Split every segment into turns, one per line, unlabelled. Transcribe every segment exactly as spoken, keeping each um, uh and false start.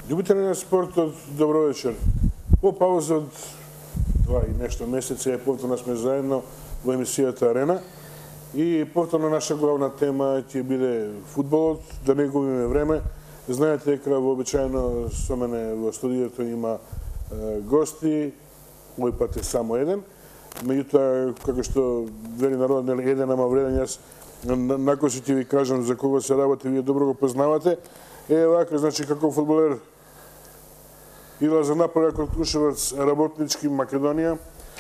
Љубители на спортот, добро вечер. По пауза од два и нешто месеци, повторно сме заедно во емисијата Арена и повторно наша главна тема ќе биде фудбалот, да не губиме време. Знаете дека вообичаено со мене во студиото има е, гости, мој пат е само еден. Меѓутоа, како што вели народ, нели еден ама вреден, јас накоси ќе ви кажам за кого се работи, вие добро го познавате. Е, вака, значи, како фудбалер ила за напорак од Крушевец, Работнички, Македонија.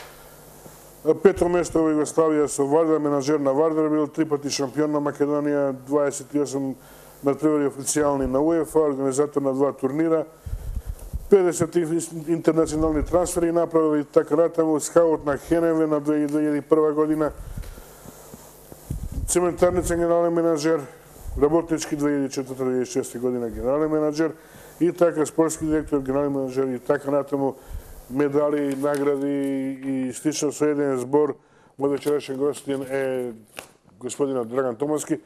Пето место во Југославија со Вардар, менаџер на Вардар, бил три пати шампион на Македонија, дваесет и осум надпревари официјални на УЕФА, организатор на два турнира, педесет интернационални трансфери направил и така натаму, скаут на Хеневе на две илјади и прва година, Цементарница генерален менаџер, Работнички две илјади и четврта до две илјади и шеста година генерален менаџер и така спортски директор, генерален менаџер и така натаму, медали, награди и слично со еден збор. Мој вечерашен гостин е господинот Драган Томовски.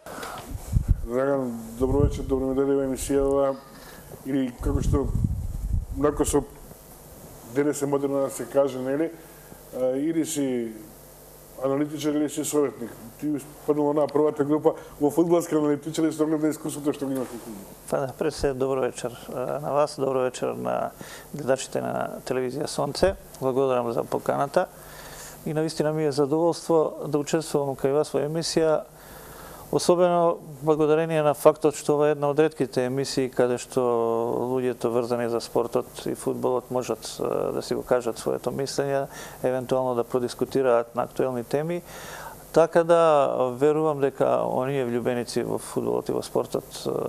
Драган, добро вечер, добро ме дојде во емисијава. Или како што нако со денес е модерно да се каже, нели? Или си аналитичар или си советник. Ти спаднало на првата група во фудбалски аналитичар и со оглед на искусството што го имаш во фудбал.
Па да, пред се добро вечер на вас, добро вечер на гледачите на телевизија Сонце. Благодарам за поканата и навистина ми е задоволство да учествувам кај вас во емисија, особено благодарение на фактот што ова е една од ретките емисии каде што луѓето врзани за спортот и фудбалот можат да си го кажат своето мислење, евентуално да продискутираат на актуелни теми. Така да верувам дека оние влюбеници во фудбалот и во спортот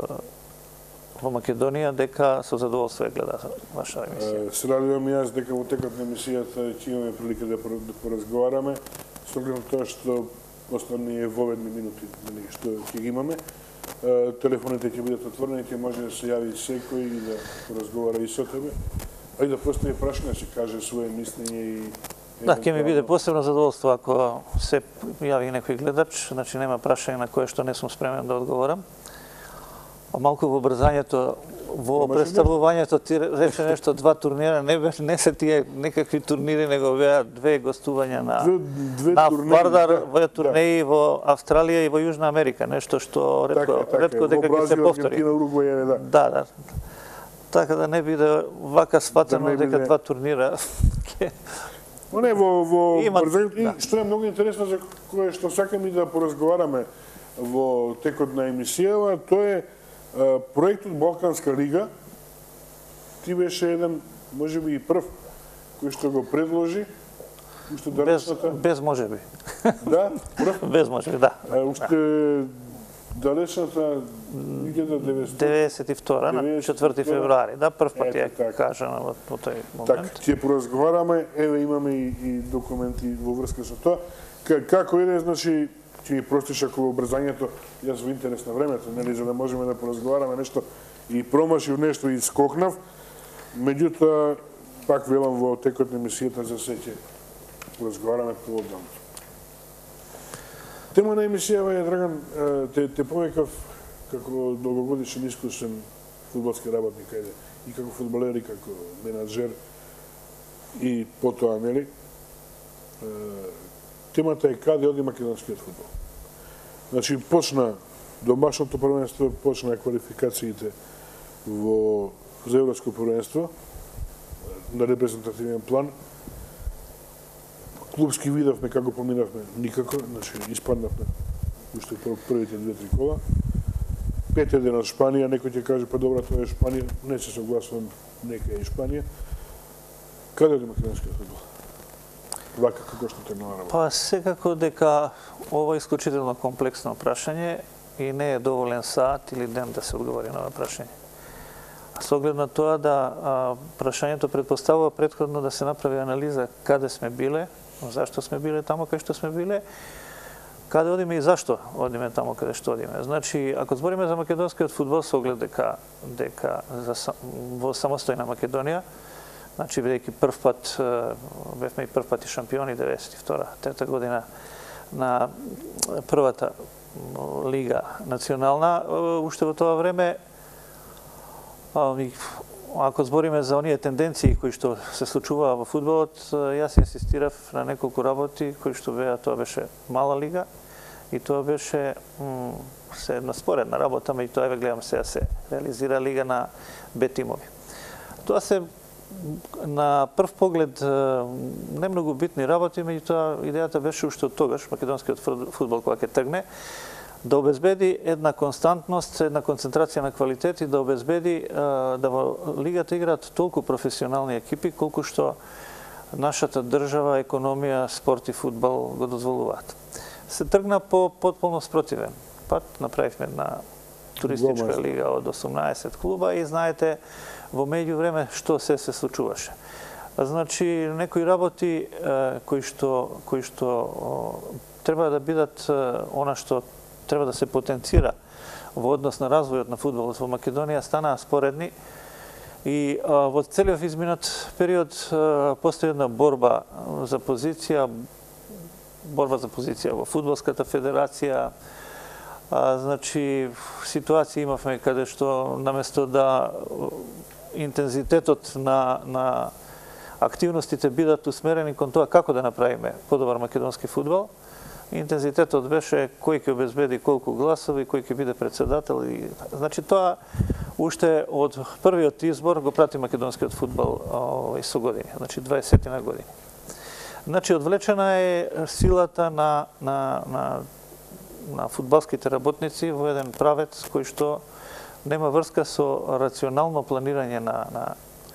во Македонија дека со задоволство гледаат ваша емисија.
Се радувам и јас дека во текот на емисијата ќе имаме прилика да поразговараме со оглед на тоа што основни е воведни минути што ќе ги имаме. Телефоните ќе бидат отворени, ќе може да се јави секој и да поразговара и со тебе, а и да постави прашање, да се каже своје мислење и
да, ќе ми биде посебно задоволство ако се јави некој гледач, значи нема прашање на кое што не сум спремен да одговорам. А малку во брзањето, во представувањето ти рече нешто два турнира, не бе, не се тие некакви турнири, него беа две гостувања на
две,
на
две
Вардар,
да,
во турнеи да. Во Австралија и во Јужна Америка, нешто што ретко
така, така,
ретко дека ќе се повтори.
Уругвај, да.
Да, да. Така да не биде вака сватено да дека биде... два турнира ќе
Но не, во, во
Има,
брзањето,
да.
што е многу интересно за кое што сакам и да поразговараме во текот на емисијава, тоа е а, проектот Балканска лига. Ти беше еден, можеби и прв, кој што го предложи, уште далечната...
Без, без можеби.
Да, прв?
Без можеби, да.
А, уште далечната
деветдесет и втора на четврти февруари, да, прв пат ја кажано во, во тој момент.
Так, ќе поразговараме, еве имаме и, и документи во врска со тоа. Како иде, значи, ќе ми простиш ако во брзањето, јас во интерес на времето, нели, за да можеме да поразговараме нешто и промашив нешто и скокнав, меѓутоа, пак велам во текот на емисијата за се ќе поразговараме по-одамно. Тема на емисијава е, Драган, те, те повекав како долгогодишен искусен фудбалски работник, ајде, и како фудбалер, и како менаџер, и потоа, нели, темата е каде оди македонскиот фудбал. Значи, почна домашното првенство, почна квалификациите во за европско првенство на репрезентативен план. Клубски видовме како поминавме никако, значи испаднавме уште првите две-три кола. пет еден од Шпанија, некој ќе каже, па добро, тоа е Шпанија, не се согласувам, нека е Шпанија. Каде оди македонскиот фудбал? Вака како што тргнува работа?
Па секако дека ова е исклучително комплексно прашање и не е доволен саат или ден да се одговори на ова прашање. А со оглед на тоа да а, прашањето предпоставува претходно да се направи анализа каде сме биле, зашто сме биле тамо кај што сме биле, каде одиме и зашто одиме тамо каде што одиме. Значи, ако збориме за македонскиот фудбал со оглед дека дека за, во самостојна Македонија, значи бидејќи прв пат бевме и прв пат и шампиони деветдесет и втора трета година на првата лига национална, уште во тоа време Ако збориме за оние тенденции кои што се случуваа во фудбалот, јас инсистирав на неколку работи кои што беа, тоа беше мала лига и тоа беше се една споредна работа, меѓу тоа еве гледам сега се реализира лига на Б тимови. Тоа се на прв поглед не многу битни работи, меѓутоа идејата беше уште од тогаш македонскиот фудбал кога ќе тргне да обезбеди една константност, една концентрација на квалитет и да обезбеди да во лигата играат толку професионални екипи колку што нашата држава, економија, спорт и фудбал го дозволуваат. Се тргна по потполно спротивен пат, направивме една туристичка лига од осумнаесет клуба и знаете во меѓувреме што се се случуваше. Значи некои работи кои што кои што треба да бидат она што треба да се потенцира во однос на развојот на фудбалот во Македонија станаа споредни и а, во целиот изминат период а, постои една борба за позиција, борба за позиција во фудбалската федерација. А, значи ситуации имавме каде што наместо да интензитетот на на активностите бидат усмерени кон тоа како да направиме подобар македонски фудбал, интензитетот беше кој ќе обезбеди колку гласови, кој ќе биде председател и значи тоа уште од првиот избор го прати македонскиот фудбал овој со години, значи дваесет на години. Значи одвлечена е силата на на на на фудбалските работници во еден правец кој што нема врска со рационално планирање на на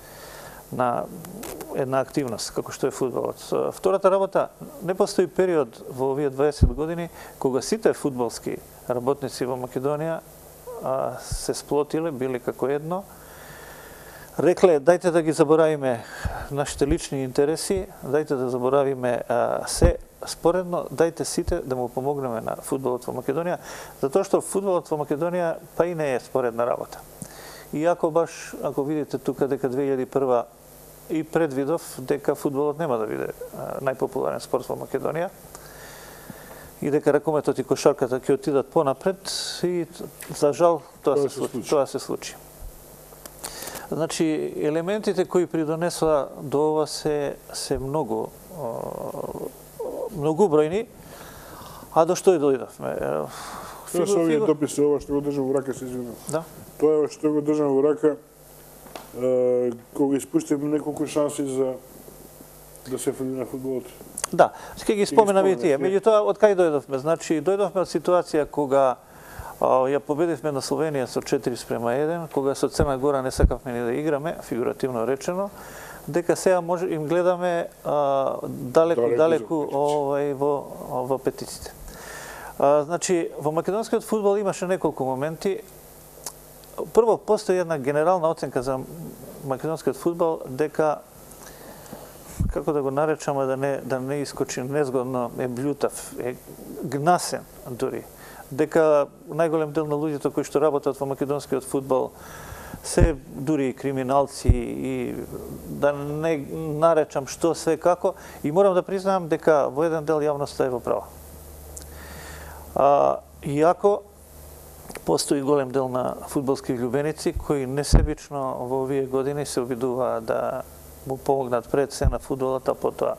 на една активност, како што е фудбалот. Втората работа, не постои период во овие дваесет години кога сите фудбалски работници во Македонија а, се сплотиле, били како едно, рекле, дајте да ги заборавиме нашите лични интереси, дајте да заборавиме а, се споредно, дајте сите да му помогнеме на фудбалот во Македонија, затоа што фудбалот во Македонија па и не е споредна работа. И ако баш, ако видите тука дека две илјади и прва и предвидов дека фудбалот нема да биде најпопуларен спорт во Македонија и дека ракометот и кошарката ќе отидат понапред и за жал тоа, тоа се случи. Тоа се случи. Значи елементите кои придонесоа до ова се се многу многу бројни, а до што и дојдовме.
Тоа се овие дописи, ова што го држам во рака, се извинувам.
Да.
Тоа е што го држам во рака, кога испуштим неколку шанси за да се фали на фудбалот. Да,
ќе ги споменам и тие. Меѓутоа, од кај дојдовме? Значи, дојдовме од ситуација кога ја победивме на Словенија со четири спрема еден, кога со Црна Гора не сакавме ни да играме, фигуративно речено, дека сега може им гледаме а, далеку, далеку, далеку овај, во, во петиците. А, значи, во македонскиот фудбал имаше неколку моменти. Прво, постои една генерална оценка за македонскиот фудбал дека, како да го наречам, да не, да не искочи незгодно, е блютав, е гнасен дури. Дека најголем дел на луѓето кои што работат во македонскиот фудбал се дури и криминалци и да не наречам што све како, и морам да признаам дека во еден дел јавноста е во права. А, иако постои голем дел на фудбалски љубеници кои несебично во овие години се обидуваат да му помогнат пред се на фудбалот, а потоа.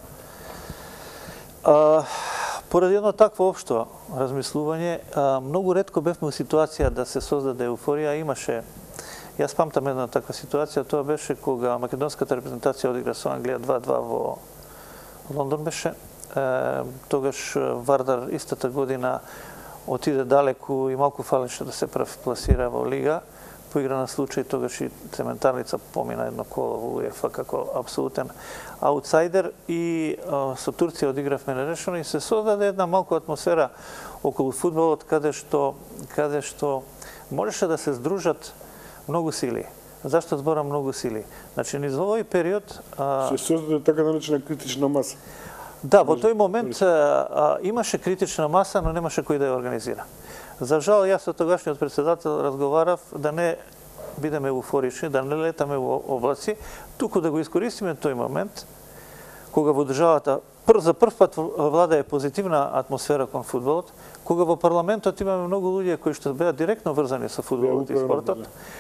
А, поради едно такво општо размислување, а, многу ретко бевме у ситуација да се создаде еуфорија. Имаше, јас памтам една таква ситуација, тоа беше кога македонската репрезентација одигра со Англија два-два во Лондон беше. Е, тогаш Вардар истата година отиде далеку и малку фалеше да се прв пласира во лига. По игра на случај тогаш и Цементарница помина едно коло во УЕФА како апсолутен аутсайдер и а, со Турција одигравме нерешено и се создаде една малку атмосфера околу фудбалот каде што каде што можеше да се здружат многу сили. Зашто зборам многу сили? Значи низ овој период
а... се создаде така наречена критична маса.
Да, во тој момент а, имаше критична маса, но немаше кој да ја организира. За жал, јас со тогашниот председател разговарав да не бидеме еуфорични, да не летаме во облаци, туку да го искористиме тој момент, кога во државата прв, за прв пат владае позитивна атмосфера кон фудбалот, кога во парламентот имаме многу луѓе кои што беа директно врзани со фудбалот и спортот,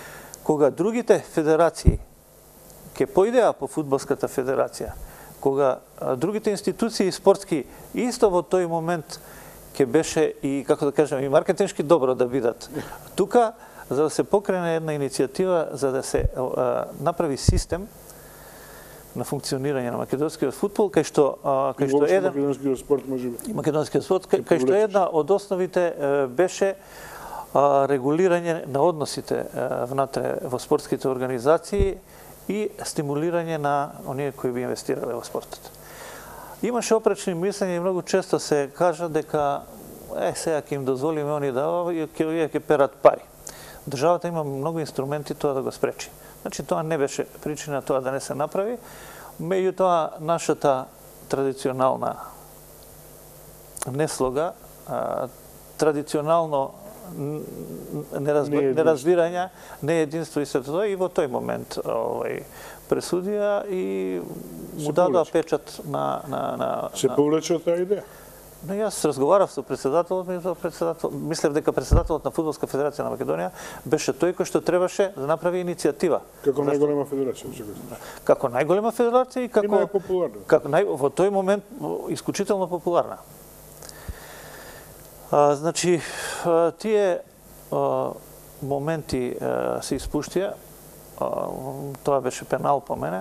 кога другите федерации ќе поидеа по фудбалската федерација, кога другите институции спортски исто во тој момент ќе беше и, како да кажем, и маркетиншки добро да бидат тука, за да се покрене една иницијатива за да се а, направи систем на функционирање на македонскиот фудбал, кај што а, кај што еден
македонскиот спорт може би.
Македонскиот спорт кај, кај што една од основите е, беше а, регулирање на односите е, внатре во спортските организации и стимулирање на оние кои би инвестирале во спортот. Имаше опречни мислења и многу често се кажа дека е сега ќе им дозволиме они да ќе овие ќе перат пари. Државата има многу инструменти тоа да го спречи. Значи тоа не беше причина тоа да не се направи, меѓутоа нашата традиционална неслога, традиционално неразбирање, не единство и сето тоа, и во тој момент овај пресудија и му дадоа печат на на на
се повлече таа идеја.
Но јас разговарав со председателот, председател, мислев дека председателот на Фудбалска федерација на Македонија беше тој кој што требаше да направи иницијатива.
Како најголема федерација,
како најголема федерација и како
и најпопуларна.
Како нај во тој момент исклучително популарна. А, значи тие а, моменти а, се испуштија. Тоа беше пенал по мене.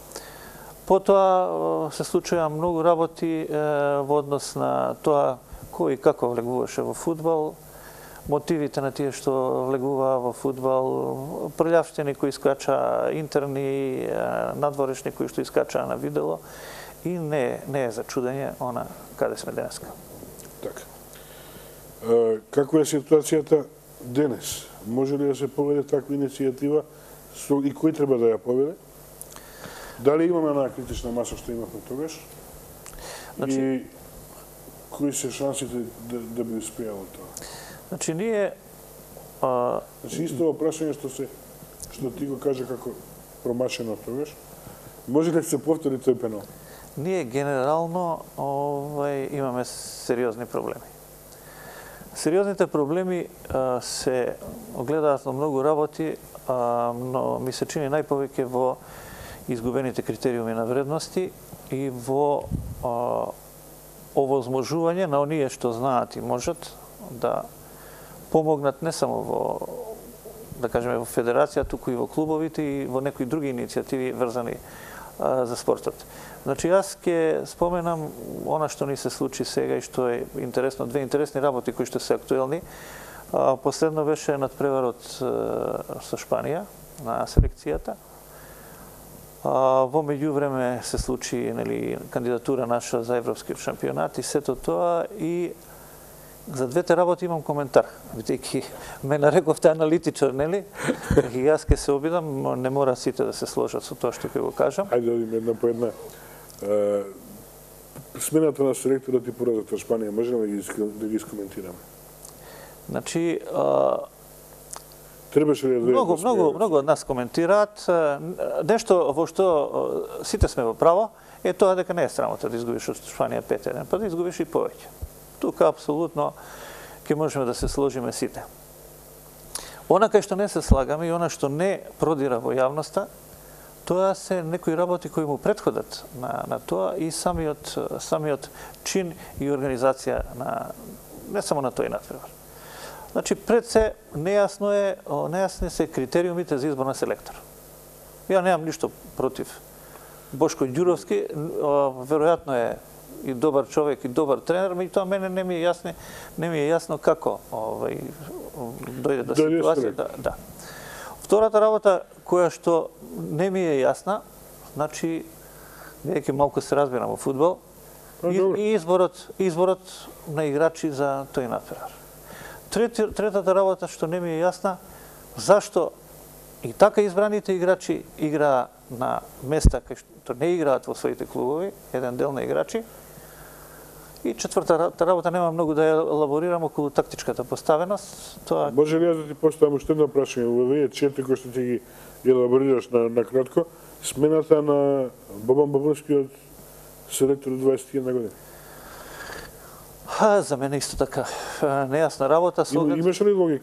Потоа се случија многу работи во однос на тоа кој и како влегуваше во фудбал, мотивите на тие што влегуваа во фудбал, прљавштини кои искачаа интерни, надворешни кои што искачаа на видело, и не, не е за чудење она каде сме денеска.
Така. Каква е ситуацијата денес? Може ли да се поведе таква иницијатива и кој треба да ја поведе? Дали имаме една критична маса што имавме тогаш? Значи, и кои се шансите да, да би успеало тоа?
Значи, ние... А...
Значи, исто прашање што се што ти го кажа како промашено тогаш, може ли да се повтори тој пенал?
Ние генерално овај, имаме сериозни проблеми. Сериозните проблеми а, се огледаат на многу работи, а, но ми се чини најповеќе во изгубените критериуми на вредности и во а, овозможување на оние што знаат и можат да помогнат не само во, да кажеме, во федерација, туку и во клубовите и во некои други иницијативи врзани а, за спортот. Значи, јас ќе споменам она што ни се случи сега и што е интересно, две интересни работи кои што се актуелни. А, последно беше надпреварот со Шпанија на селекцијата. А, во меѓувреме се случи, нели, кандидатура наша за европски шампионат и сето тоа, и за двете работи имам коментар, бидејќи ме нарековте аналитичар, нели? И јас ќе се обидам, не мора сите да се сложат со тоа што ќе го кажам.
Ајде да одиме една по една. Смената на селекторот и поразот во Шпанија, може ли да ги искоментираме?
Значи, а...
требаше ли да
многу, многу, многу од нас коментираат. Нешто во што сите сме во право е тоа дека не е срамота да изгубиш од Шпанија пет еден, па да изгубиш и повеќе. Тука апсолутно ќе можеме да се сложиме сите. Она кај што не се слагаме и она што не продира во јавноста, тоа се некои работи кои му претходат на, на тоа и самиот, самиот чин и организација на, не само на тој надпревар. Значи, пред се, нејасно е, нејасни се критериумите за избор на селектор. Ја немам ништо против Бошко Ѓуровски, веројатно е и добар човек и добар тренер, меѓутоа мене не ми е јасно, не ми е јасно како овај дојде до ситуација. Да, да. Втората работа која што не ми е јасна, значи, веќе малку се разбирам во фудбал, и, и изборот, изборот на играчи за тој надпревар. Третата работа што не ми е јасна, зашто и така избраните играчи играа на места кај што не играат во своите клубови, еден дел на играчи. И четвртата работа нема многу да ја елаборирам околу тактичката поставеност. Тоа...
Може ли да ти поставам уште едно прашање? Во овие четири кои што ти ги елаборираш на, на кратко, смената на Бобан Бабунскиот селектор дваесет и една година?
Ха, за мене исто така нејасна работа.
Имаше ли логика?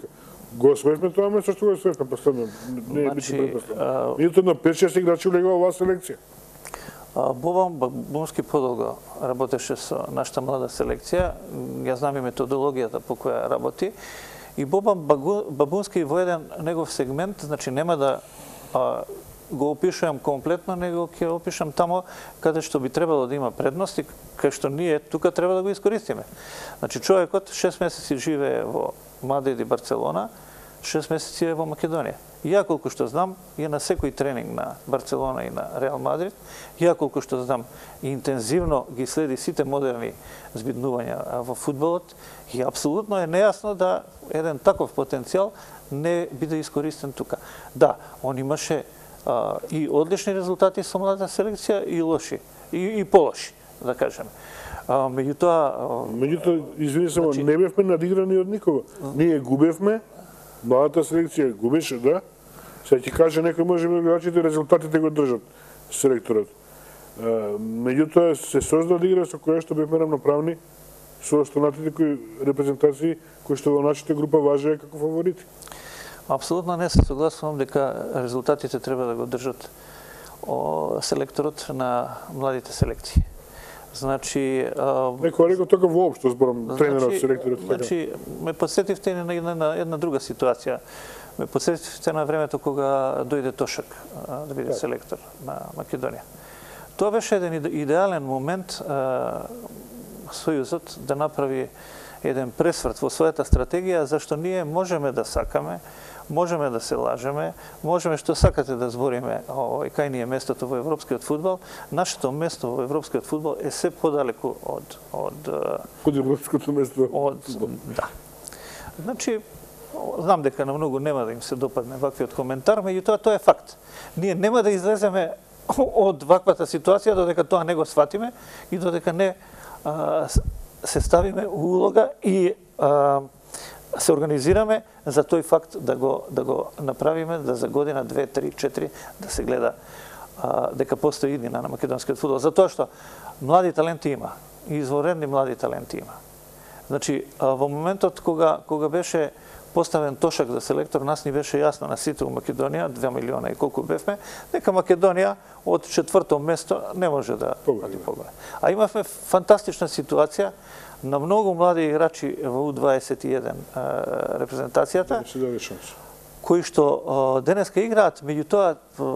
Го освоевме тоа место што го освоевме последно. Не е бити
Значи,
предпоставено. Меѓутоа на пет-шест играчи влегува оваа селекција.
а, Бобан Бабунски подолго работеше со нашата млада селекција. Ја знам и методологијата по која работи. И Бобан Бабунски во еден негов сегмент, значи нема да а, го опишувам комплетно, него ќе опишам тамо каде што би требало да има предност и кај што ние тука треба да го искористиме. Значи човекот шест месеци живее во Мадрид и Барселона, шест месеци е во Македонија. Ја колку што знам, е на секој тренинг на Барселона и на Реал Мадрид. Ја колку што знам, интензивно ги следи сите модерни збиднувања во фудбалот и апсолутно е нејасно да еден таков потенцијал не биде искористен тука. Да, он имаше а, и одлични резултати со млада селекција и лоши, и, и полоши, да кажеме. А, меѓутоа...
Меѓутоа, извини само,
значи...
не бевме надиграни од никого. Ние губевме, младата селекција губеше, да. Сега ќе каже некој може би играчите резултатите го држат селекторот. Меѓутоа се создаде игра со која што бевме рамноправни со останатите кои репрезентации кои што во нашата група важеа како фаворити.
Апсолутно не се согласувам дека резултатите треба да го држат о, селекторот на младите селекции. Значи,
некој рекол така воопшто зборам тренерот,
значи,
селекторот така.
Значи, ме подсетивте на една, на една друга ситуација. Ме подсетивте на времето кога дојде Тошак да биде селектор на Македонија. Тоа беше еден идеален момент Сојузот да направи еден пресврт во својата стратегија, зашто ние можеме да сакаме, можеме да се лажеме, можеме што сакате да збориме овој кај ни е местото во европскиот фудбал. Нашето место во европскиот фудбал е се подалеку од од
од европското место.
Од да. Значи, знам дека на многу нема да им се допадне ваквиот коментар, меѓутоа тоа е факт. Ние нема да излеземе од ваквата ситуација додека тоа не го сватиме и додека не а, се ставиме у улога и а, се организираме за тој факт да го да го направиме, да за година, две, три, четири да се гледа а, дека постои иднина на македонскиот фудбал. Затоа што млади таленти има, изворедни млади таленти има. Значи, а, во моментот кога кога беше поставен Тошак за селектор, нас ни беше јасно на сите у Македонија, две милиона и колку бевме, дека Македонија од четврто место не може да оди погоре. А имавме фантастична ситуација на многу млади играчи во У дваесет и еден репрезентацијата, кои што денеска играат, меѓутоа,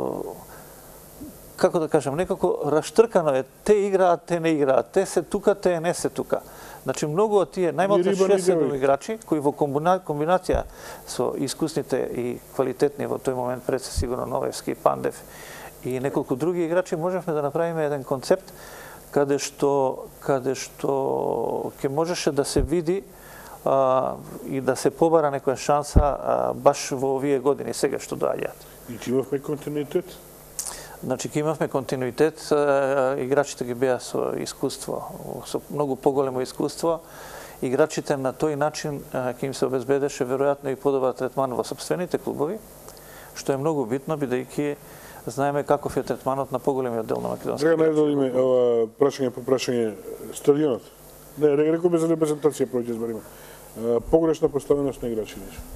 како да кажам, некако раштркано е, те играат, те не играат, те се тука, те не се тука. Значи, многу од тие најмалку шест-седум играчи, кои во комбинација со искусните и квалитетни во тој момент пред се сигурно Новевски, Пандев и неколку други играчи, можевме да направиме еден концепт каде што каде што ќе можеше да се види а, и да се побара некоја шанса а, баш во овие години сега што доаѓаат.
И ќе имавме континуитет?
Значи, ќе имавме континуитет, играчите ги беа со искуство, со многу поголемо искуство. Играчите на тој начин ќе им се обезбедеше веројатно и подобар третман во сопствените клубови, што е многу битно, бидејќи знаеме каков е третманот на поголемиот дел на македонскиот.
Сега најдолиме ова прашање по прашање стадионот. Не, рекоме за репрезентација проќе збориме. Погрешна поставеност на играчи.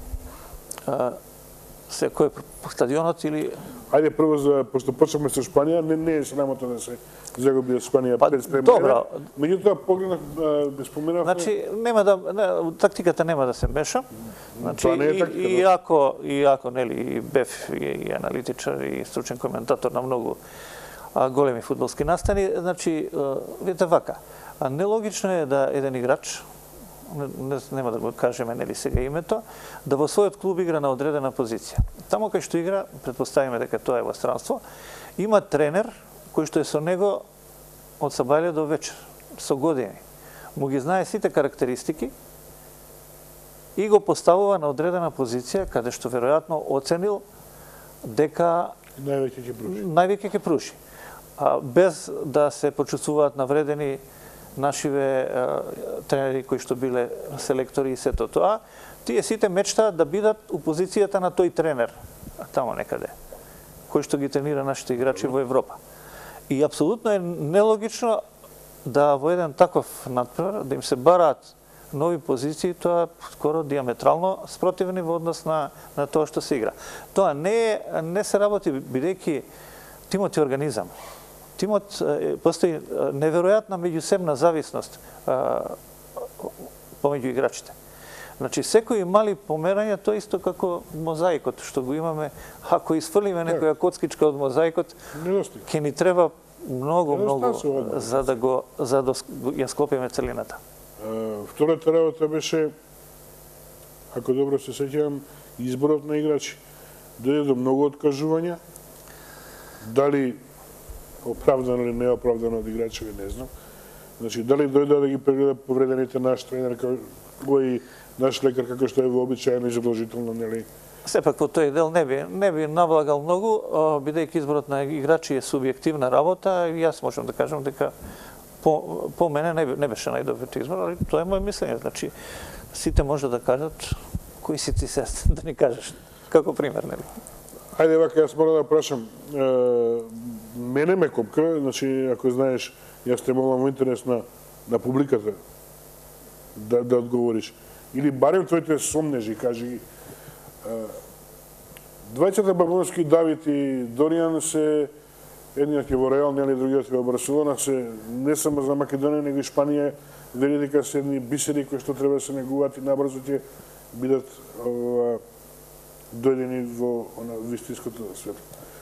Се кој стадионот или
Ајде прво за пошто почнавме со Шпанија, не не е срамотно да се загуби од Шпанија
па,
пред спремена.
Добро.
Меѓутоа погледнав да споменавме.
Значи нема да не, тактиката нема да се меша. Значи
не е тактика,
и, и ако и ако нели и бев и, и аналитичар и стручен коментатор на многу а, големи фудбалски настани, значи видите вака. А нелогично е да еден играч, не, нема да го кажеме нели сега името, да во својот клуб игра на одредена позиција. Тамо кај што игра, претпоставиме дека тоа е во странство, има тренер кој што е со него од сабајле до вечер, со години. Му ги знае сите карактеристики и го поставува на одредена позиција каде што веројатно оценил дека
највеќе ќе пруши.
Највеќе ќе пруши. А, без да се почувствуваат навредени нашиве тренери кои што биле селектори и сето тоа, тие сите мечтаат да бидат у позицијата на тој тренер, тамо некаде, кој што ги тренира нашите играчи во Европа. И апсолутно е нелогично да во еден таков надпревар да им се бараат нови позиции, тоа скоро диаметрално спротивни во однос на, на тоа што се игра. Тоа не, не се работи, бидејќи тимот е организам. Тимот постои неверојатна меѓусебна зависност помеѓу играчите. Значи, секои мали померања, тоа исто како мозаикот, што го имаме. Ако isfрлиме некоја коцкичка од мозаикот, ќе ни треба многу, многу за да го за да ја склопиме целината.
Втората работа беше, ако добро се сеќавам, изборот на играчи. Дојде до многу откажувања. Дали оправдано или неоправдано од играчи, не знам. Значи, дали дојде да ги прегледа повредените наш тренер, кој наш лекар, како што е вообичаено и задолжително, нели?
Сепак во тој дел не би, не би навлагал многу, бидејќи изборот на играчи е субјективна работа, и јас можам да кажам дека по, по мене не, не беше најдобриот избор, али тоа е моје мислење. Значи, сите може да кажат кои си ти се да ни кажеш, како пример, нели?
Ајде, вака, јас мора да прашам. Е, мене ме копка, значи, ако знаеш, јас те молам во интерес на, на публиката да, да одговориш. Или барем твоите сомнежи, кажи ги. Двајцата Бабонски, Давид и Доријан се едниот е во Реал, нели другиот е во Барселона, се не само за Македонија, него и Шпанија, вели дека се едни бисери кои што треба да се негуваат и набрзо ќе бидат ова, дојдени во она вистинското свет.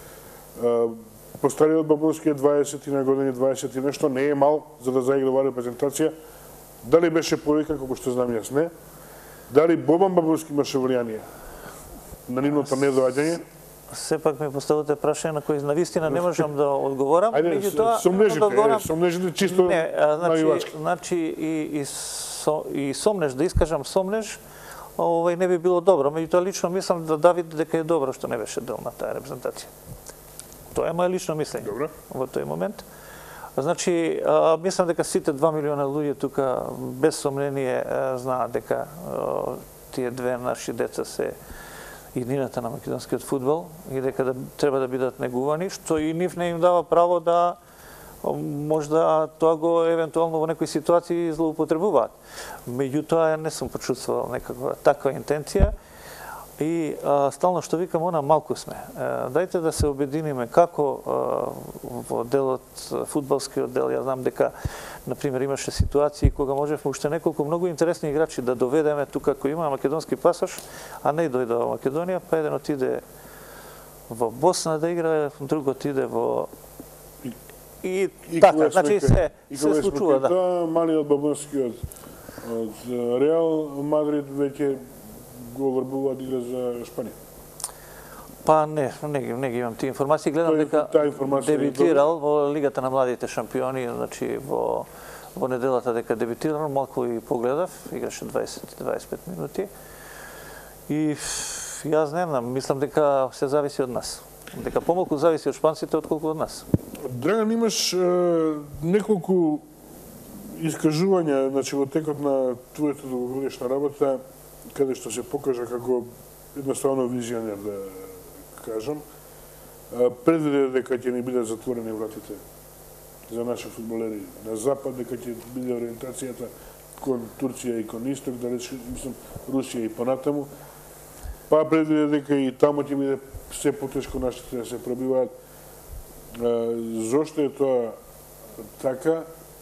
Постариот Бабонски е дваесет на години, дваесет и нешто, не е мал за да заигра оваа репрезентација. Дали беше повикан, како што знам јас, не? Дали Бобан Бабонски имаше влијание на нивното недоаѓање?
Сепак ми поставувате прашање на кои навистина не можам да одговорам.
Ајде, сомнежите, сомнежите чисто навивачки.
Значи, и, и, со, и сомнеж, да искажам сомнеж, овај не би било добро. Меѓутоа, лично мислам да Давид дека е добро што не беше дел на таа репрезентација. Тоа е моје лично мислење.
Добро.
Во тој момент. Значи, мислам дека сите два милиона луѓе тука без сомнение знаат дека тие две наши деца се иднината на македонскиот фудбал и дека да, треба да бидат негувани, што и нив не им дава право да можда тоа го евентуално во некои ситуации злоупотребуваат. Меѓутоа не сум почувствувал некаква таква интенција и а, стално што викам, она малку сме. А, дајте да се обединиме како а, во делот фудбалскиот дел. Ја знам дека на пример имаше ситуации кога можевме уште неколку многу интересни играчи да доведеме тука кој има македонски пасош, а не дојде во Македонија, па еден отиде во Босна да игра, другот иде во и, и така, значи се се случува, да.
Тоа малиот Бабонски од од Реал Мадрид веќе го врбува да игра за Шпанија.
Па не, не, не ги имам тие информации. Гледам дека дебитирал во Лигата на младите шампиони, значи во во неделата дека дебитирал, малку и погледав, играше дваесет до дваесет и пет минути. И јас не знам, мислам дека се зависи од нас. Дека помалку зависи од шпанците отколку од нас.
Драган, имаш е, неколку искажувања, значи во текот на твојата долгогодишна работа, каде што се покажа како едноставно визионер, да кажам, предвиде дека ќе ни бидат затворени вратите за наши фудбалери на запад, дека ќе биде ориентацијата кон Турција и кон Исток, да речем, мислам, Русија и понатаму, па предвиде дека и таму ќе биде се потешко нашите да се пробиваат. Зошто е тоа така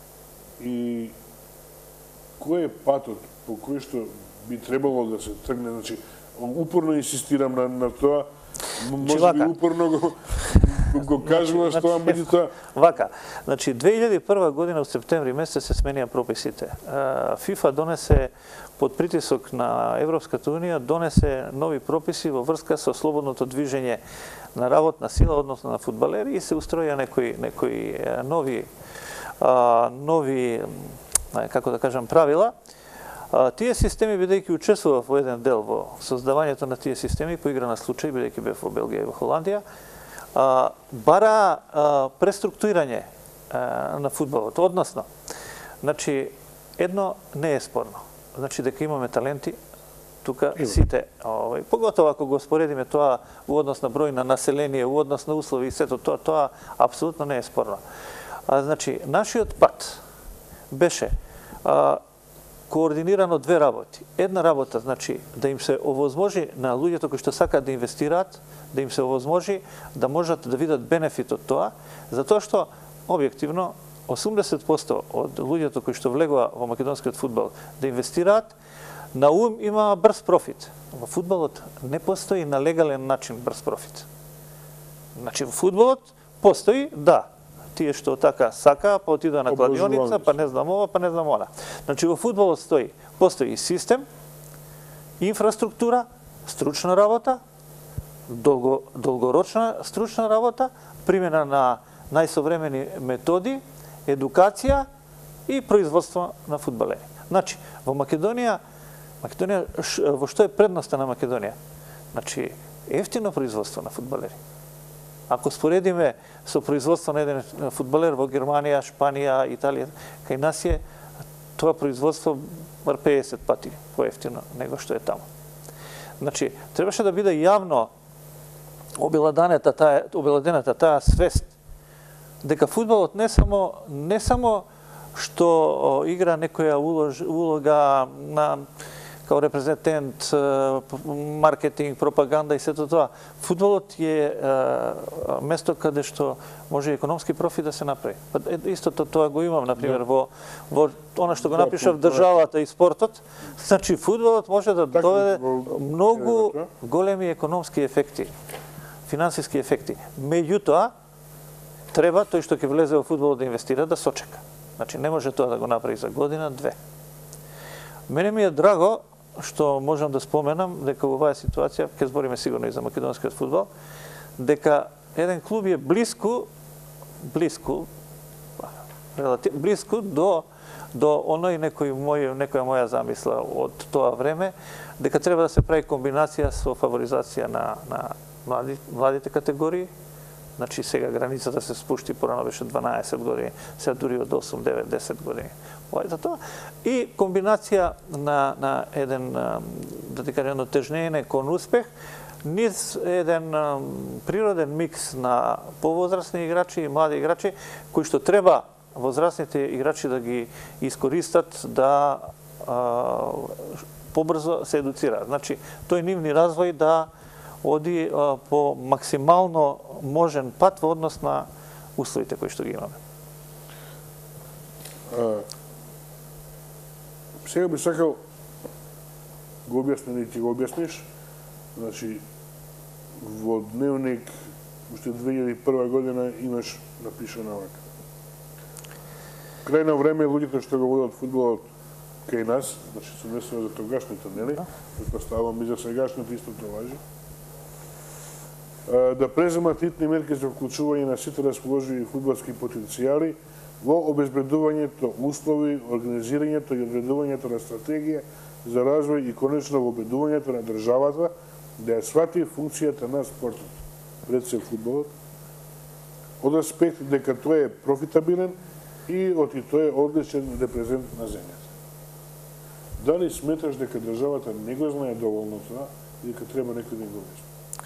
и кој е патот по кој што би требало да се тргне? Значи, упорно инсистирам на, на тоа, може би упорно го, го кажуваш тоа, меѓутоа.
Вака, значи две илјади и прва година од септември месец се сменија прописите. ФИФА донесе под притисок на Европската унија, донесе нови прописи во врска со слободното движење на работна сила, односно на фудбалери, и се устроија некои некои нови а, нови како да кажам правила. А, тие системи, бидејќи учествував во еден дел во создавањето на тие системи, по игра на случај, бидејќи бев во Белгија и во Холандија, а, бара а, преструктурирање а, на фудбалот. Односно, значи, едно не е спорно. Значи, дека имаме таленти, тука сите, овај, поготово ако го споредиме тоа во однос на број на население, во однос на услови и сето тоа, тоа апсолутно не е спорно. А, значи, нашиот пат беше а, координирано две работи. Една работа, значи, да им се овозможи на луѓето кои што сакаат да инвестираат, да им се овозможи да можат да видат бенефит од тоа, затоа што, објективно, осумдесет проценти од луѓето кои што влегува во македонскиот фудбал да инвестираат, на ум има брз профит. Во фудбалот не постои на легален начин брз профит. Значи, во фудбалот постои, да, тие што така сака, па отидува на кладионица, па не знам ова, па не знам она. Значи, во фудбалот стои, постои систем, инфраструктура, стручна работа, долго, долгорочна стручна работа, примена на најсовремени методи, едукација и производство на фудбалери. Значи, во Македонија, Македонија, во што е предноста на Македонија? Значи, ефтино производство на фудбалери. Ако споредиме со производство на еден фудбалер во Германија, Шпанија, Италија, кај нас е тоа производство бар педесет пати поевтино него што е таму. Значи, требаше да биде јавно обеладената таа, обеладената таа свест дека фудбалот не само не само што игра некоја улога на као репрезентент, маркетинг, пропаганда и сето тоа. Фудбалот е место каде што може економски профит да се направи. Истото тоа го имам, например, во во она што го напишав државата и спортот. Значи, фудбалот може да доведе многу големи економски ефекти, финансиски ефекти. Меѓутоа, треба тој што ќе влезе во фудбалот да инвестира да сочека. Значи, не може тоа да го направи за година, две. Мене ми е драго што можам да споменам дека во оваа ситуација, ќе збориме сигурно и за македонскиот фудбал, дека еден клуб е блиску, блиску, релатив, блиску до до оној некој мој, некоја моја замисла од тоа време, дека треба да се прави комбинација со фаворизација на на млади, младите категории. Значи, сега границата се спушти, порано беше дванаесет години, сега дури од осум, девет, десет години. Ова за тоа. И комбинација на, на еден, да ти кажем, тежнење кон успех, низ еден природен микс на повозрастни играчи и млади играчи, кои што треба возрастните играчи да ги искористат да а, побрзо се едуцираат. Значи, тој нивни развој да оди а, по максимално можен пат во однос на условите кои што ги имаме.
А, сега би сакал го објасним и ти го објасниш. Значи, во дневник уште две илјади и прва година имаш напишано вака. Крај на време луѓето што го водат фудбалот кај нас, значи се мислува за тогашните, нели? Предпоставувам и за сегашните истото важи. Да преземат хитни мерки за вклучување на сите расположиви фудбалски потенцијали во обезбедувањето услови, организирањето и одредувањето на стратегија за развој и конечно во обедувањето на државата да ја свати функцијата на спортот, пред се фудбалот, од аспект дека тој е профитабилен и од и тој е одличен репрезент на земјата. Дали сметаш дека државата не го знае доволно тоа и дека треба некој да го објасни?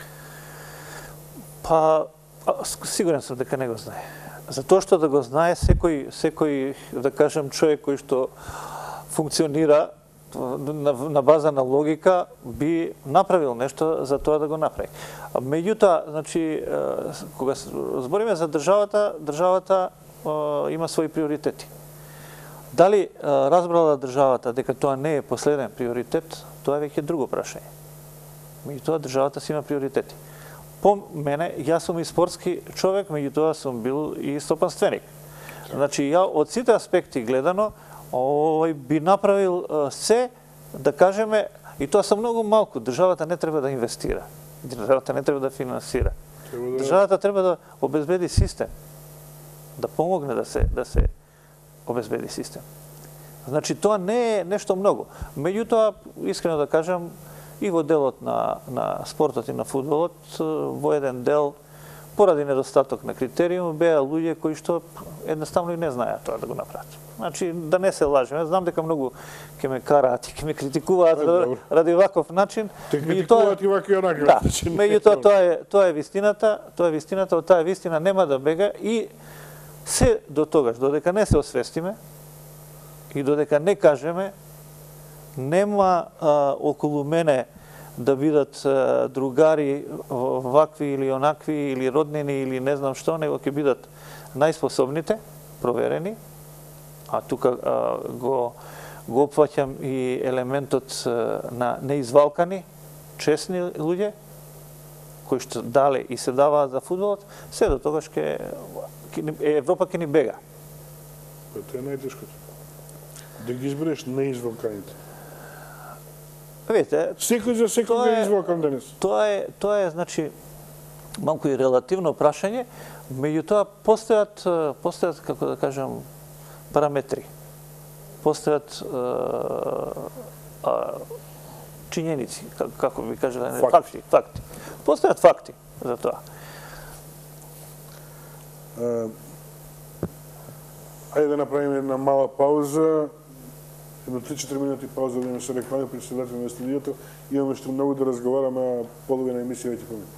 Па, сигурен сум дека не го знае. Затоа што да го знае секој, секој, да кажем, човек кој што функционира на, на база на логика, би направил нешто за тоа да го направи. Меѓутоа, значи, кога збориме за државата, државата има своји приоритети. Дали разбрала државата дека тоа не е последен приоритет, тоа е веќе друго прашање. Меѓутоа, државата си има приоритети. По мене, јас сум и спортски човек, меѓутоа сум бил и стопанственик. Значи, ја од сите аспекти гледано, овој би направил се, да кажеме, и тоа са многу малку, државата не треба да инвестира, државата не треба да финансира. Државата треба да обезбеди систем, да помогне да се да се обезбеди систем. Значи, тоа не е нешто многу. Меѓутоа, искрено да кажам, и во делот на, на спортот и на фудбалот, во еден дел, поради недостаток на критериум, беа луѓе кои што едноставно и не знаеат тоа да го направат. Значи, да не се лажеме, знам дека многу ќе ме караат и ќе ме критикуваат ради, ради ваков начин.
Те критикуваат и вака и онака.
Да, меѓутоа тоа е тоа е вистината, тоа е вистината, од таа вистина нема да бега и се до тогаш, додека не се освестиме и додека не кажеме нема а, околу мене да бидат а, другари вакви или онакви, или роднини, или не знам што, него ќе бидат најспособните, проверени, а тука а, го, го опфаќам и елементот а, на неизвалкани, честни луѓе, кои што дале и се даваат за фудбалот, се до тогаш ке, ке Европа ќе ни бега.
Тоа е најтешкото. Да ги избереш неизвалканите.
Видите,
секој за секој е извалкан денес.
Тоа е, тоа е, значи, малку и релативно прашање, меѓутоа постојат, постојат, како да кажам, параметри. Постојат а, а, чињеници, како би кажале, факти. факти, факти. Постојат факти за тоа.
А, ајде да направиме една мала пауза. Едно три-четири минути пауза да имаме се реклами, преди се вратиме на студиото. Имаме што многу да разговараме, а половина емисија веќе помина.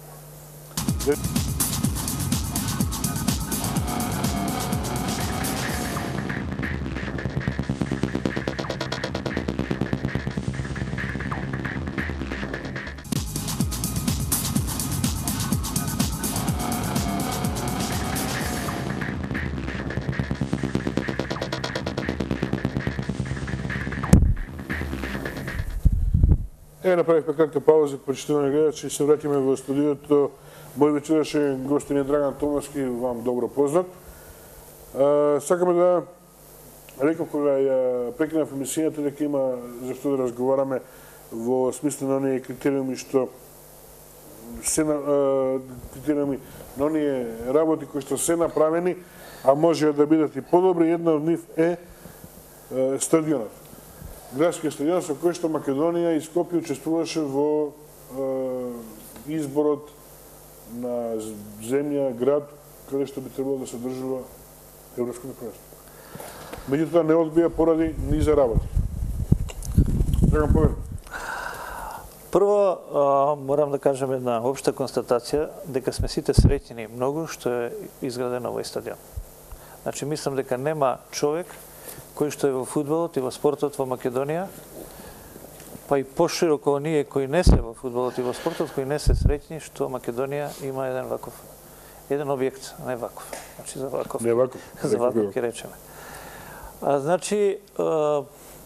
Еве направивме кратка пауза, почитувани гледачи, се вратиме во студиото. Мој вечерашен гостин е Драган Томовски, вам добро познат. А, сакаме да рекам кога ја прекинав емисијата дека има за што да разговараме во смисло на оние критериуми што се на, а, критериуми на оние работи кои што се направени, а може да бидат и подобри. Една од нив е, е стадионот. Градскиот стадион со кој што Македонија и Скопје учествуваше во е, изборот на земја, град, каде што би требало да се одржува европско првенство. Меѓутоа не одбија поради низа работи. Драган, повели.
Прво, а, морам да кажам една општа констатација, дека сме сите среќни многу што е изграден овој стадион. Значи, мислам дека нема човек кој што е во фудбалот и во спортот во Македонија, па и пошироко оние кои не се во фудбалот и во спортот, кои не се среќни што Македонија има еден ваков, еден објект, не ваков. Значи за ваков.
Не ваков.
За ваков ќе речеме. А, значи, а,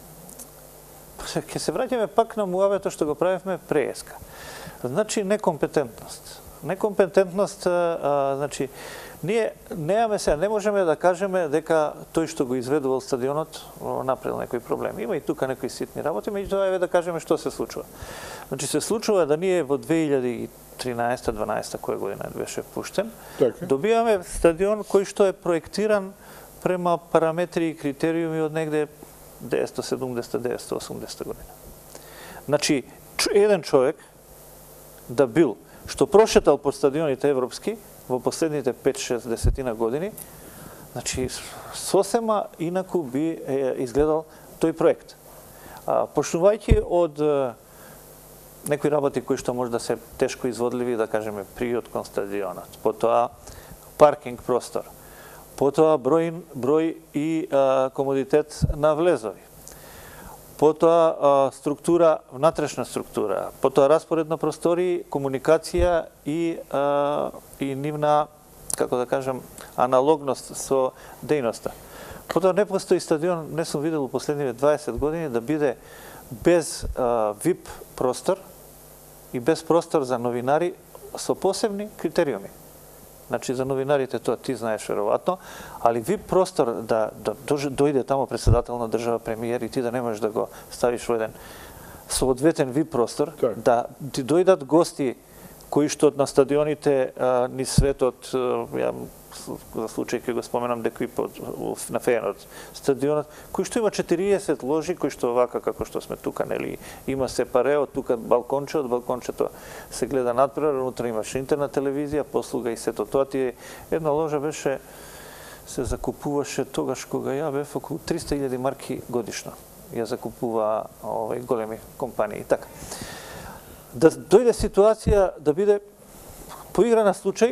ќе се враќаме пак на муавето што го правевме прееска. Значи некомпетентност. Некомпетентност, а, значи, ние немаме се, не можеме да кажеме дека тој што го изведувал стадионот направил некои проблеми. Има и тука некои ситни работи, меѓутоа еве да кажеме што се случува. Значи се случува да ние во две илјади и тринаесета-дванаесета која година беше пуштен,
така,
добиваме стадион кој што е проектиран према параметри и критериуми од негде деветстотини и седумдесета до деветстотини и осумдесета година. Значи еден човек да бил што прошетал по стадионите европски во последните пет-шест десетина години, значи сосема инаку би е, изгледал тој проект. А, почнувајќи од е, некои работи кои што може да се тешко изводливи, да кажеме приот кон стадионот, потоа паркинг простор, потоа број, број и а, комодитет на влезови, потоа а, структура, внатрешна структура, потоа распоред на простори, комуникација и, а, и нивна, како да кажам, аналогност со дејноста. Потоа не постои стадион, не сум видел у последниве дваесет години, да биде без а, вип простор и без простор за новинари со посебни критериуми. Значи, за новинарите тоа ти знаеш веројатно, али вип простор да, да дојде тамо председател на држава, премиер и ти да не можеш да го ставиш во еден соодветен вип простор,
так,
да ти дојдат гости кои што на стадионите а, ни светот, а, ја за случај ќе го споменам дека и под, на Фејенорд стадионот, кој што има четириесет ложи, кој што вака како што сме тука, нели, има се парео, тука балконче, од балкончето се гледа надпревар, внутре имаш интернет телевизија, послуга и сето тоа ти е, една ложа беше, се закупуваше тогаш кога ја бев околу триста илјади марки годишно. Ја закупува овој големи компании. Така. Да дојде ситуација да биде поигра на случај,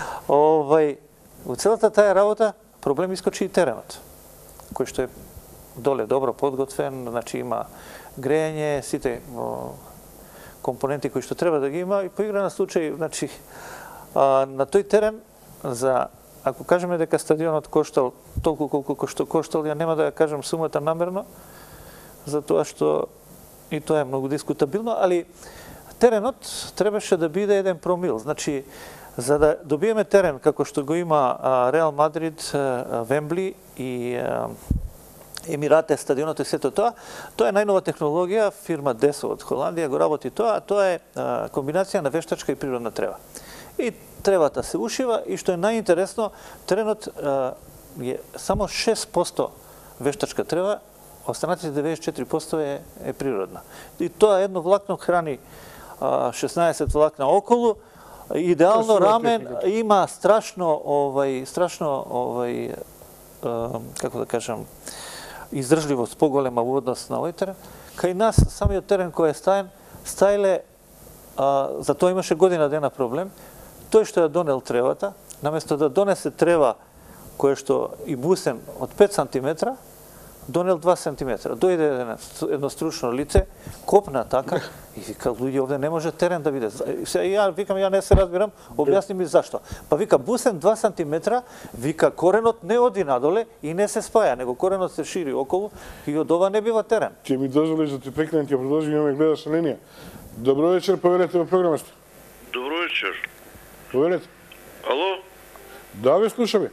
овај, во целата таа работа проблем искочи и теренот, кој што е доле добро подготвен, значи има грејање, сите компоненти кои што треба да ги има и по игра на случај, значи на тој терен за ако кажеме дека стадионот коштал толку колку што коштал, ја нема да ја кажам сумата намерно, затоа што и тоа е многу дискутабилно, али теренот требаше да биде еден промил. Значи, за да добиеме терен како што го има Реал Мадрид, Вембли и Емирате, стадионот и сето тоа, тоа е најнова технологија, фирма Десо од Холандија го работи тоа, тоа е комбинација на вештачка и природна трева. И тревата се ушива и што е најинтересно, теренот е само шест проценти вештачка трева, останатите деветдесет и четири проценти е, е природна. И тоа едно влакно храни шеснаесет влакна околу, идеално рамен, има страшно овај страшно овај како да кажам издржливост поголема во однос на овој терен. Кај нас самиот терен кој е стаен, стаиле за тоа имаше година дена проблем. Тој што ја донел тревата, наместо да донесе трева која што и бусен од пет сантиметра, донел два сантиметра. Дојде едно стручно лице, копна така и вика, луѓе, овде не може терен да биде. Се ја викам, ја не се разбирам, објасни ми зашто. Па вика, бусен два сантиметра, вика, коренот не оди надоле и не се спаја, него коренот се шири околу и од ова не бива терен.
Ќе ми дозволиш да ти прекнем, ќе продолжим, имаме гледаш на линија. Добро вечер, поверете во програмата.
Добро вечер.
Поверете.
Ало?
Да, ве слушаме.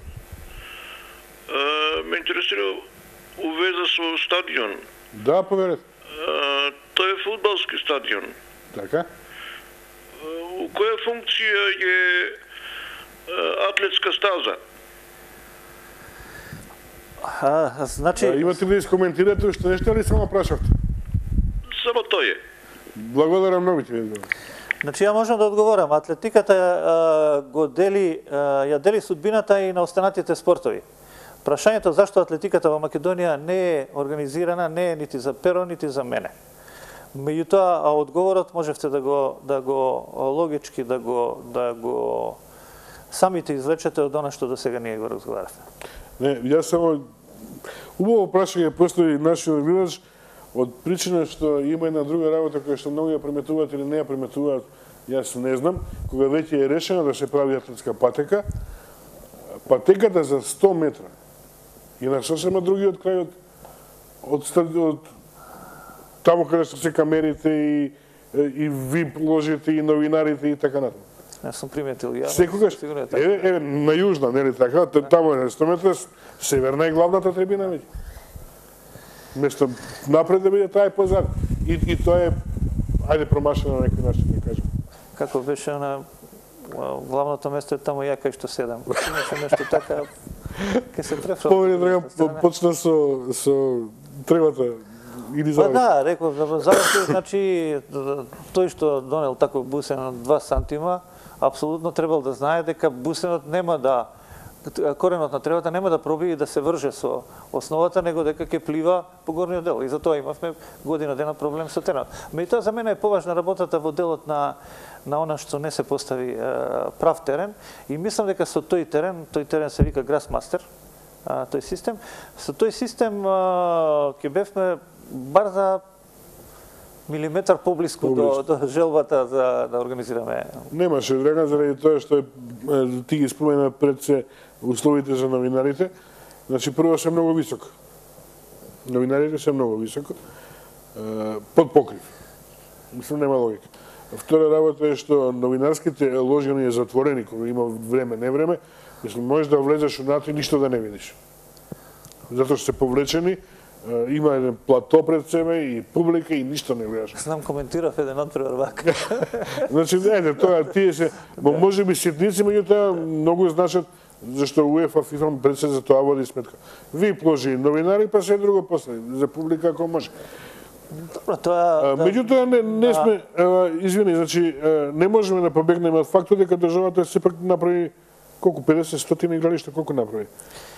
Ме интересира у веза со стадион.
Да, поверете.
Тој е фудбалски стадион.
Така.
У која функција е атлетска стаза?
А, значи...
А, имате ли да искоментирате уште нешто или само прашавте?
Само тој е.
Благодарам многу ти.
Значи, ја можам да одговорам. Атлетиката а, го дели, а, ја дели судбината и на останатите спортови. Прашањето зашто атлетиката во Македонија не е организирана, не е нити за Перо, нити за мене. Меѓутоа, а одговорот можевте да го да го логички да го да го самите извлечете од она што досега ние го разговаравме.
Не, јас само убаво прашање постои нашиот гледач од причина што има една друга работа која што многу ја приметуваат или не ја приметуваат, јас не знам, кога веќе е решено да се прави атлетска патека, патеката за сто метра и на сосема другиот крај од од, од таму каде што се камерите и и ви ложите и новинарите и така натаму.
Не сум приметил ја.
Секогаш, еве, еве, на јужна, нели така, таму е сто метра, северна е главната трибина веќе. Место напред да биде таа е позад. И, и тоа е, ајде промашено на некој начин, да кажем.
Како беше на главното место е таму ја кај што седам. Имаше нешто така, ке се префрал.
Повеќе Драган почна со, со тревата или заврши.
Па да, реков, заврши, значи, тој што донел таков бусен од два сантима, апсолутно требал да знае дека бусенот нема да, коренот на тревата нема да пробие и да се врже со основата, него дека ќе плива по горниот дел. И затоа имавме година дена проблем со теренот. Меѓутоа, за мене е поважна работата во делот на на она што не се постави е, прав терен и мислам дека со тој терен, тој терен се вика Grassmaster, а, тој систем, со тој систем ќе бевме бар за милиметар поблиску до, до желбата за да организираме.
Немаше, Драган, заради тоа што е, ти ги спомена пред се условите за новинарите. Значи, прво се многу високо. Новинарите се многу високо. Под покрив. Мислам, нема логика. Втора работа е што новинарските ложени е затворени, кога има време, не време. Мислам, можеш да влезеш унатре и ништо да не видиш. Затоа што се повлечени, има еден плато пред себе и публика и ништо не гледаш.
Знам, коментирав еден надпревар вака.
Значи, еде, тоа, тие се, може би ситници, меѓутоа многу значат, зашто УЕФА, ФИФА пред се за тоа води сметка. Ви пложи новинари, па се друго после, за публика ако може.
Добро, тоа...
Меѓутоа, не, не сме, извини, значи, не можеме да побегнеме од фактот дека државата сепак направи колку, педесет, стотини игралишта, колку направи?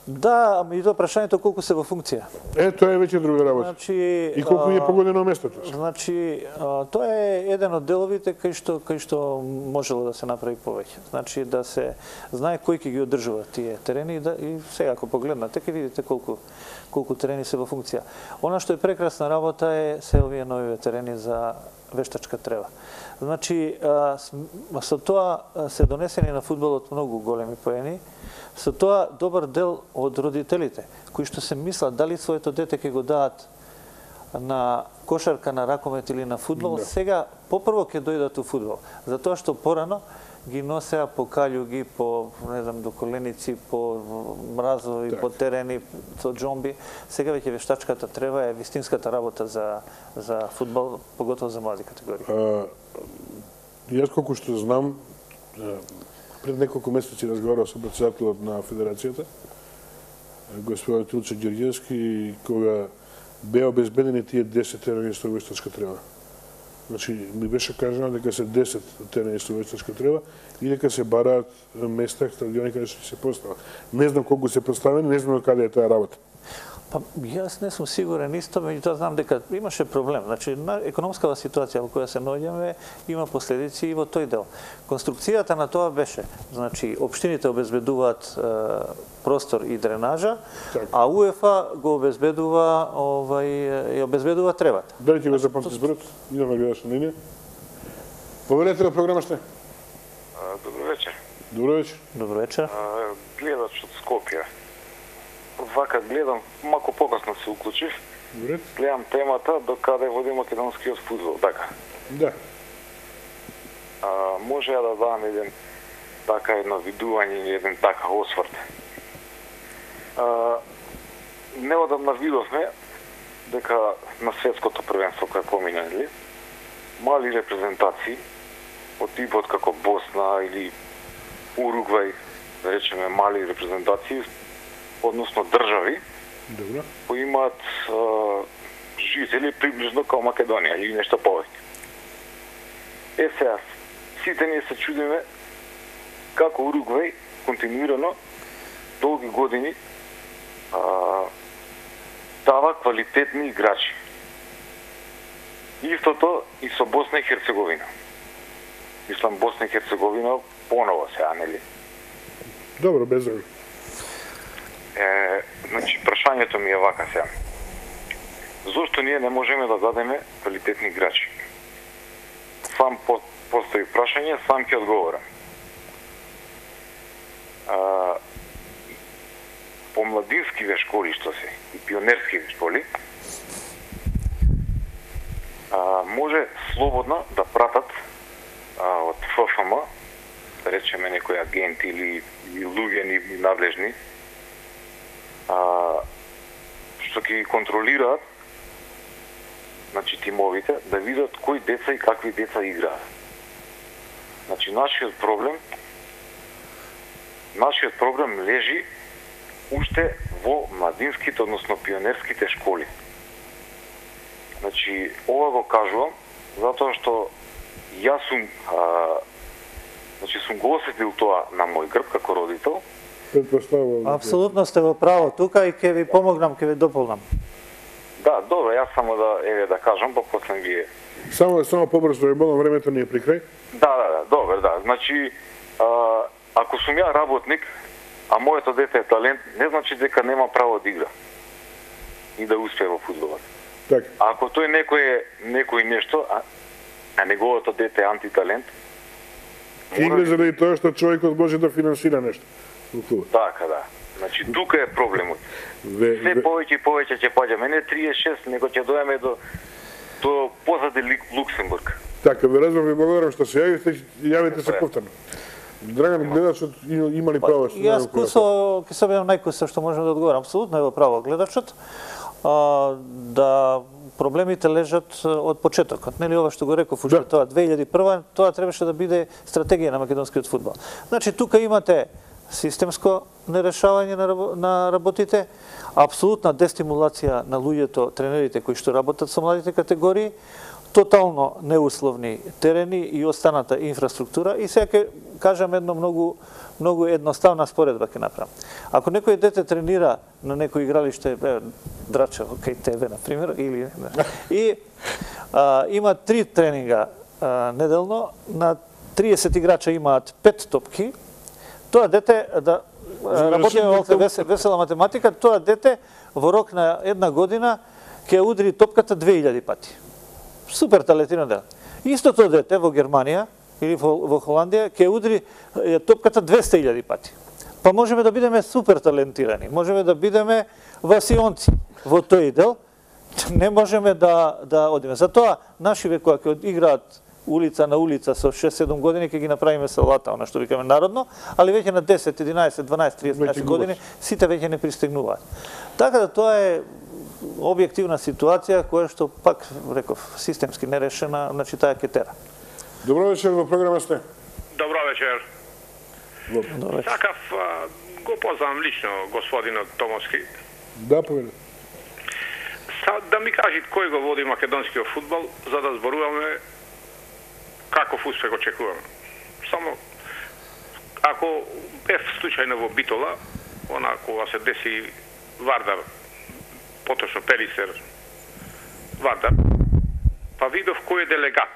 Да, ами и тоа прашањето колку се во функција.
Е, тоа е веќе друга работа.
Значи,
И колку е погодено местото.
Значи, тоа е еден од деловите кај што кај што можело да се направи повеќе. Значи да се знае кој ќе ги одржува тие терени и, да, и сега ако погледнате ќе видите колку колку терени се во функција. Она што е прекрасна работа е се овие нови терени за вештачка трева. Значи, со тоа се донесени на фудбалот многу големи поени, со тоа добар дел од родителите, кои што се мислат дали своето дете ќе го дадат на кошарка, на ракомет или на фудбал, да. Сега попрво ќе дојдат у фудбал, затоа што порано ги носеа по каљуги, по, не знам, до коленици, по мразови, так. По терени, со џомби. Сега веќе вештачката трева е вистинската работа за, за фудбал, поготово за млади категории.
А, јас колку што знам, пред неколку месеци разговарав со председателот на Федерацијата, господин Тилче Ѓорѓевски, кога беа обезбедени тие десет терени со вештачка трева. Значи, ми беше кажано дека се десет терени со вештачка трева и дека се бараат места, стадиони каде што се постават. Не знам колку се поставени, не знам каде е таа работа.
Па јас не сум сигурен исто, меѓутоа знам дека имаше проблем. Значи, на економскава ситуација во која се наоѓаме има последици и во тој дел. Конструкцијата на тоа беше, значи, општините обезбедуваат е, простор и дренажа, так. А УЕФА го обезбедува, овај, ја обезбедува тревата.
Дали ќе го запомните зборот? Идеме гледаш на линија. Поверете на програма што е?
Добро вечер.
Добро вечер.
Добро вечер.
Гледач од Скопје. Вака гледам, малку покасно се уклучив.
Добре.
Гледам темата до каде води македонскиот фудбал, така.
Да.
А, може ја да дадам еден така едно видување или еден така осврт. А, неодамна видовме дека на светското првенство кое поминали мали репрезентации од типот како Босна или Уругвај, да речеме мали репрезентации, односно држави,
добро,
кои имаат а, жители приближно као Македонија или нешто повеќе. Е сега, сите ние се чудиме како Уругвај континуирано долги години а, дава квалитетни играчи. Истото и со Босна и Херцеговина. Мислам Босна и Херцеговина поново сега, нели?
Добро, без зови.
Е, значи, прашањето ми е вака сега. Зошто ние не можеме да дадеме квалитетни играчи? Сам по, постои прашање, сам ќе одговорам. А, по младинскиве школи што се и пионерскиве школи а, може слободно да пратат а, од ФФМ, да речеме некои агенти или, или луѓе ни надлежни, а, што ќе ги контролираат, значи тимовите, да видат кои деца и какви деца играат. Значи нашиот проблем нашиот проблем лежи уште во младинските, односно пионерските школи. Значи, ова го кажувам затоа што јас сум а, значи сум го осетил тоа на мој грб како родител.
Апсолутно сте во право тука и ќе ви помогнам, ќе ви дополнам.
Да, добро, јас само да еве да кажам, па после вие.
Само само побрзо, молам, времето ни е при крај.
Да, да, да, добро, да. Значи, а, ако сум ја работник, а моето дете е талент, не значи дека нема право да игра и да успее во фудбалот.
Така.
Ако тој некој некој нешто, а, а неговото дете е антиталент,
игра заради тоа што човекот може да финансира нешто.
Така, да. Значи, тука е проблемот.
Ве,
Се
ве...
повеќе и повеќе ќе паѓаме, не триесет и шест, него ќе дојаме до до позади Луксембург.
Така, ве разбрам, ви благодарам што се јавите, јавите се повторно. Драган, гледачот има ли право?
Јас кусо, ќе се беам најкусо што можам да одговорам. Апсолутно е во право гледачот. А, да проблемите лежат од почетокот. Нели ова што го реков уште да. Тоа две илјади и прва, тоа требаше да биде стратегија на македонскиот фудбал. Значи тука имате системско нерешавање на, на работите, апсолутна дестимулација на луѓето, тренерите кои што работат со младите категории, тотално неусловни терени и останата инфраструктура. И сега ќе кажам едно многу многу едноставна споредба ќе направам. Ако некој дете тренира на некој игралиште, Драча, кај тебе, на пример, или и а, има три тренинга а, неделно, на триесет играча имаат пет топки, тоа дете, да работиме во весела математика, тоа дете во рок на една година ќе удри топката две илјади пати. Супер талентиран дел. Истото дете во Германија или во, во Холандија ќе удри топката двесте илјади пати. Па можеме да бидеме супер талентирани, можеме да бидеме васионци во тој дел, не можеме да да одиме. Затоа нашиве кои ќе играат улица на улица со шест-седум години ќе ги направиме салата, она што викаме народно, али веќе на десет, единаесет, дванаесет, триесет години сите веќе не пристигнуваат. Така да тоа е објективна ситуација која што пак реков системски нерешена, значи таа ќе тера.
Добро вечер, во програма сте.
Добро вечер.
Добро вечер.
Сакав го познавам лично господинот Томовски.
Да, поведе.
Да ми кажете кој го води македонскиот фудбал, за да зборуваме каков успех очекуваме. Само ако е случајно во Битола, она кога се деси Вардар, поточно Перисер, Вардар, па видов кој е делегат.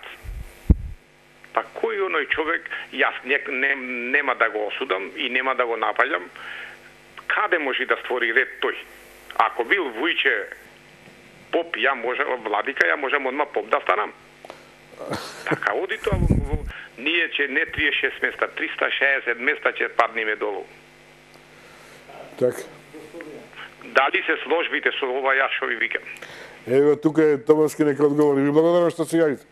Па кој оној човек, јас не, не, нема да го осудам и нема да го напаѓам, каде може да створи ред тој? Ако бил Вујче поп, ја може, владика, ја можам одма поп да станам. Така оди тоа, ние че не триесет и шест места, триста и шеесет места ќе падниме долу.
Така.
Дали се сложбите со ова јас што ви викам?
Ево, тука е Томовски, нека одговори. Ви благодарам што се јавите.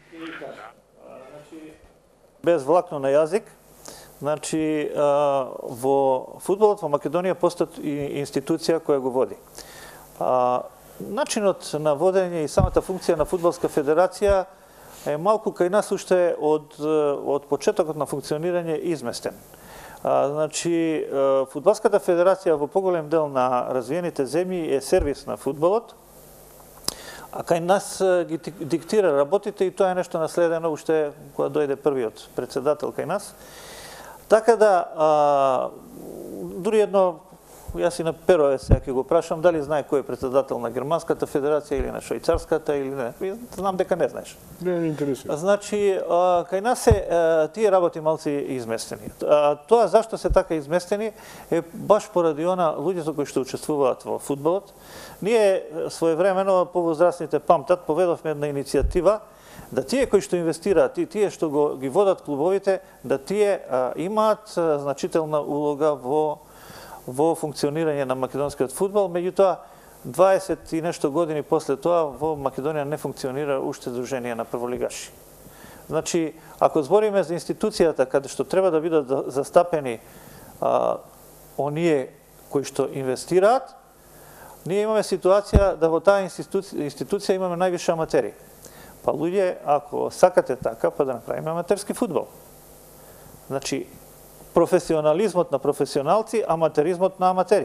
Без влакно на јазик, значи во фудбалот во Македонија постои институција која го води. Начинот на водење и самата функција на фудбалска федерација е малку кај нас уште од од почетокот на функционирање изместен. А, значи, фудбалската федерација во поголем дел на развиените земји е сервис на фудбалот, а кај нас ги диктира работите и тоа е нешто наследено уште кога дојде првиот председател кај нас. Така да, а, дури едно, јас и на Перове сега ќе го прашам дали знае кој е председател на Германската федерација или на Швајцарската или не. Знам дека не знаеш.
Не, не интересува.
Значи, кај нас се тие работи малци изместени. Тоа зашто се така изместени е баш поради она луѓето кои што учествуваат во фудбалот. Ние своевремено повозрастните памтат, поведовме една иницијатива да тие кои што инвестираат и тие што го ги водат клубовите, да тие а, имаат значителна улога во во функционирање на македонскиот фудбал, меѓутоа дваесет и нешто години после тоа во Македонија не функционира уште дружение на прволигаши. Значи, ако збориме за институцијата каде што треба да бидат застапени а, оние кои што инвестираат, ние имаме ситуација да во таа институција, институција имаме највише аматери. Па луѓе, ако сакате така, па да направиме аматерски фудбал. Значи, професионализмот на професионалци, аматеризмот на аматери.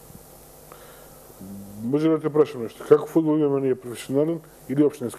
Може да те прашам нешто. Како фудбал имаме ние, професионален или општински?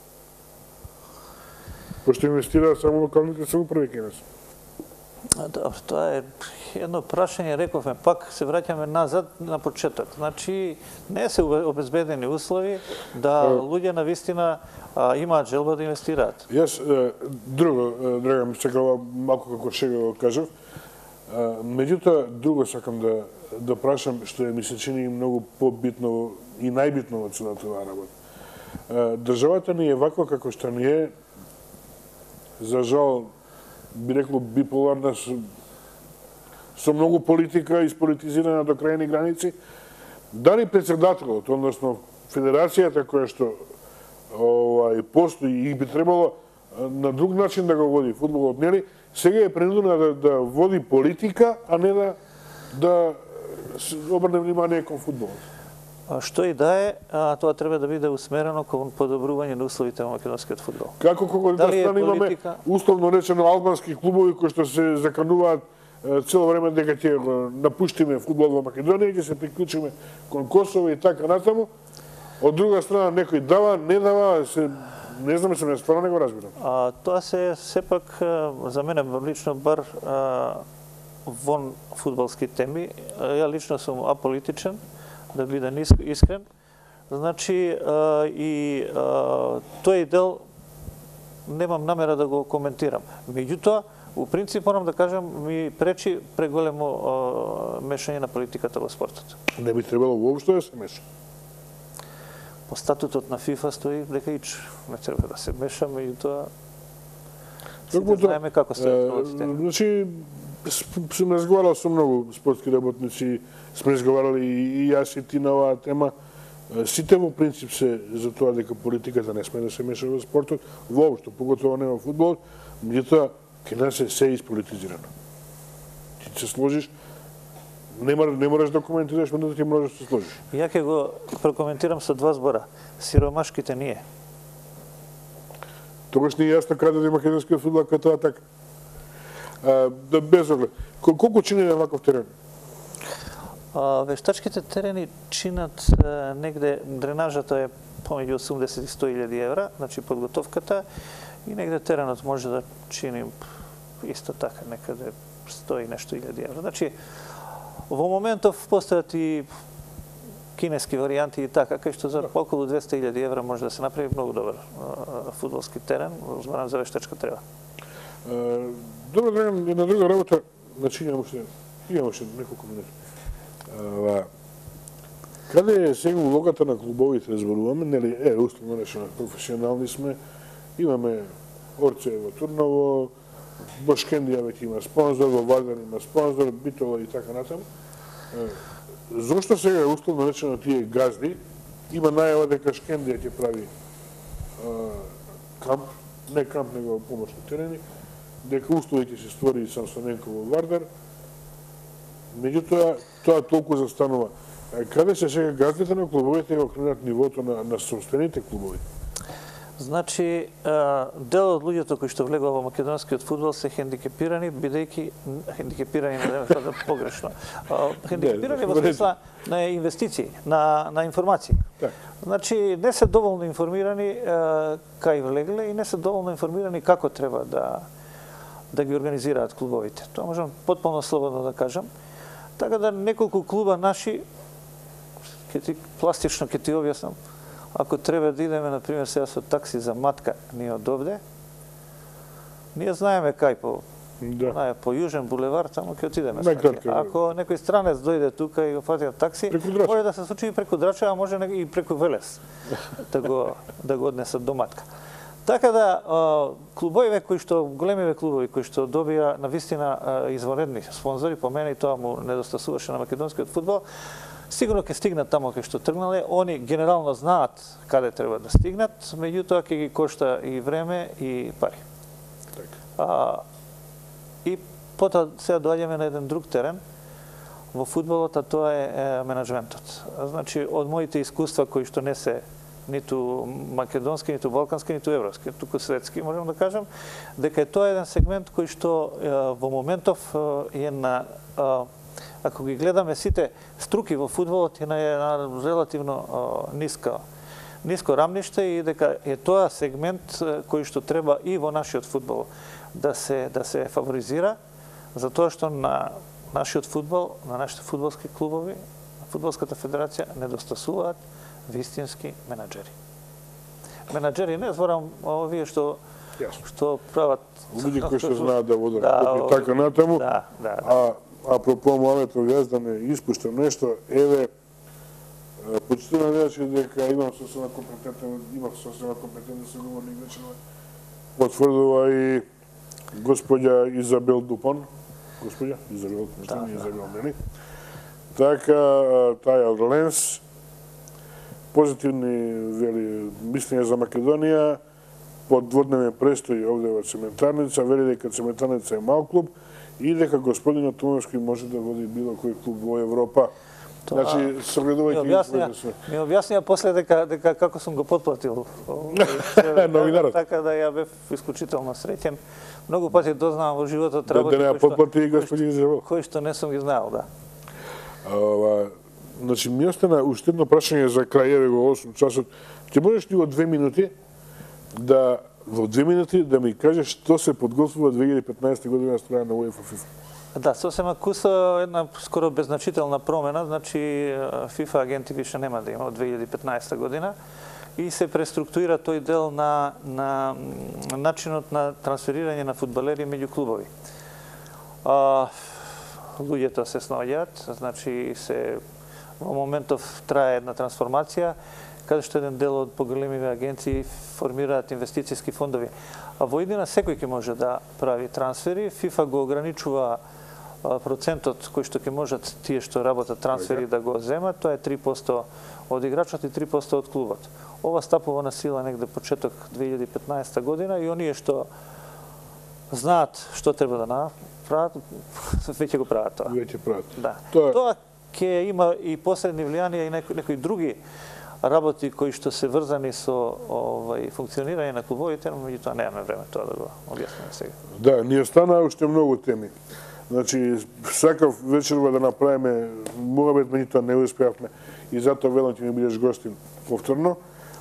Пошто инвестираат само локалните самоуправи кај нас.
Добро, тоа е едно прашање, рековме, пак се враќаме назад на почеток. Значи, не се обезбедени услови да луѓе на вистина имаат желба да инвестираат.
Јас, друго, Драган, сакам малку како шега го кажав, меѓутоа, друго сакам да, да прашам, што е ми се чини многу побитно и најбитно од целата оваа работа. Државата ни е ваква како што ни е, за жал, би рекло биполарна, со, со многу политика, исполитизирана до крајни граници. Дали председателот, односно федерацијата која што овај постои и би требало на друг начин да го води фудбалот, нели, сега е принудена да, да води политика, а не да да обрне внимание кон фудбалот.
Што и да е, тоа треба да биде усмерено кон подобрување на условите во македонскиот фудбал.
Како кога да страна имаме условно речено албански клубови кои што се закануваат цело време дека ќе напуштиме фудбал во Македонија, ќе се приклучиме кон Косово и така натаму. Од друга страна некој дава, не дава, се Не знам, се не стварно не го разбирам.
А, тоа се сепак за мене лично бар а, вон фудбалски теми. Ја лично сум аполитичен, да бидам искрен. Значи а, и а, тој дел немам намера да го коментирам. Меѓутоа, у принцип морам да кажам ми пречи преголемо а, мешање на политиката во спортот.
Не би требало воопшто да се меша.
По статутот на ФИФА стои дека ич не треба да се меша, меѓутоа сите знаеме како стојат работите.
Значи, сум разговарал со многу спортски работници, сме разговарали и јас и ти на оваа тема. Сите во принцип се за тоа дека политиката не сме да се меша во спортот, воопшто, поготово не во фудбалот, меѓутоа кај нас е се исполитизирано. Ти се сложиш, не, мор, не мораш да коментираш, но да ти можеш да се сложиш.
Ја ќе го прокоментирам со два збора. Сиромашките ние.
Тогаш не е јасно каде да македонскиот фудбал како тоа така. А, да без оглед. Колку чини на ваков терен?
А, вештачките терени чинат а, негде, дренажата е помеѓу осумдесет и сто илјади евра, значи подготовката, и негде теренот може да чини исто така, некаде сто и нешто илјади евра. Значи, во моментов постојат и кинески варијанти и така, кај што за околу двесте илјади евра може да се направи многу добар а, фудбалски терен, зборам за вештачка трева.
А, добро, Драган, една друга работа, значи имам уште, имам уште неколку минути. А, каде е сега улогата на клубовите, разборуваме, нели, е, условно речено, професионални сме, имаме Орце во Турново, Бошкендија веќе има спонзор, во Вардар има спонзор, Битола и така натаму. Зошто сега, условно речено, тие газди, има најава дека Шкендија ќе прави а, камп, не камп, него помошни терени, дека услови ќе се створи и Самсоненко во Вардар, меѓутоа, тоа толку застанува. Каде се сега газдите на клубовите го кренат нивото на, на собствените клубови?
Значи, дел од луѓето кои што влегува во македонскиот фудбал се хендикепирани, бидејќи хендикепирани не да погрешно. Хендикепирани во смисла на инвестиции, на на информации.
Так.
Значи, не се доволно информирани кај влегле и не се доволно информирани како треба да да ги организираат клубовите. Тоа можам потполно слободно да кажам. Така да неколку клуба наши, ке ти пластично ке ти објаснам, ако треба да идеме, например, сега со такси за матка ние од овде, ние знаеме кај по
Да.
Наја, по Јужен булевар, таму ќе отидеме.
Најкратко.
Ако некој странец дојде тука и го фати на такси, може да се случи и преку Драча, а може и преку Велес да го да го однесат до матка. Така да клубовите кои што големиве клубови кои што добија навистина извонредни спонзори, по мене и тоа му недостасуваше на македонскиот фудбал, сигурно ќе стигнат тамо кај што тргнале. Они генерално знаат каде треба да стигнат, меѓутоа ќе ги кошта и време и пари. А, и потоа сега доаѓаме на еден друг терен во фудбалот, а тоа е, е менаџментот. Значи, од моите искуства кои што не се ниту македонски, ниту балкански, ниту европски, туку светски, можам да кажам, дека е тоа еден сегмент кој што е, во моментов е на, ако ги гледаме сите струки во фудбалот, е на една релативно ниска ниско рамниште и дека е тоа сегмент кој што треба и во нашиот фудбал да се да се фаворизира, затоа што на нашиот фудбал, на нашите фудбалски клубови, на фудбалската федерација недостасуваат вистински менаџери. Менаџери не зборам овие што
Јасно.
што прават
Луѓе кои што знаат да водат
да,
клуб и така натаму.
Да, да, да.
А апропо Моаметов, јас да не испуштам нешто, еве почитувам рече дека имам сосема компетентен, имам сосема компетентен соговорник вечерва. Потврдува и господја Изабел Дупон. Господја Изабел, да, не Изабел, нели? Така, Таја Ленс, позитивни вели мислења за Македонија, по дводневен престој овде во Цементарница, вели дека Цементарница е мал клуб и дека господинот Томовски може да води било кој клуб во Европа. Тоа, значи, согледувајќи
ми објаснија, ми објаснија после дека дека како сум го потплатил.
Новинарот.
Така да ја бев исклучително среќен. Многу пати дознавам во животот работи
да, да не потплати и господин Изабел.
Кој што не сум ги знаел, да.
Ова, значи, ми остана уште едно прашање за крај, еве го осум часот. Ќе можеш ти во две минути да во две минути да ми кажеш што се подготвува две илјади и петнаесета година на страна на УЕФА ФИФА.
Да, сосема куса една скоро беззначителна промена, значи ФИФА агенти више нема да има од две илјади и петнаесета година и се преструктурира тој дел на, на начинот на трансферирање на фудбалери меѓу клубови. А, луѓето се снаоѓаат, значи се во моментов трае една трансформација, каде што еден дел од поголемиве агенции формираат инвестицијски фондови. А во иднина секој ќе може да прави трансфери, ФИФА го ограничува процентот кој што ќе можат тие што работат трансфери да го земат, тоа е три проценти од играчот и три проценти од клубот. Ова стапува на сила негде почеток две илјади и петнаесета година и оние што знаат што треба да направат, веќе го прават тоа.
Веќе прават.
Да.
Тоа,
тоа ќе има и посредни влијанија и некои, некои други работи кои што се врзани со овај функционирање на клубовите, но меѓутоа немаме време тоа да го објасниме сега.
Да, ни останаа уште многу теми. Значи, сакав вечерва да направиме муабет, меѓутоа не успеавме и затоа велам ќе ми бидеш гостин повторно.